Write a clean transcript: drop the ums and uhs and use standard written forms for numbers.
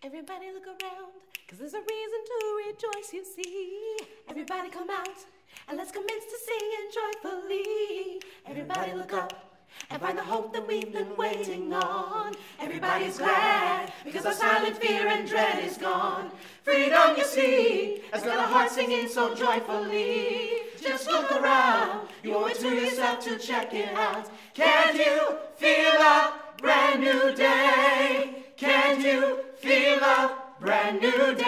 Everybody look around, cause there's a reason to rejoice, you see. Everybody come out, and let's commence to sing and joyfully. Everybody look up, and find the hope that we've been waiting on. Everybody's glad, because our silent fear and dread is gone. Freedom, you see, has got our hearts singing so joyfully. Just look around, you owe it to yourself to check it out. Can't you feel a brand new day? Can't you feel a brand new day?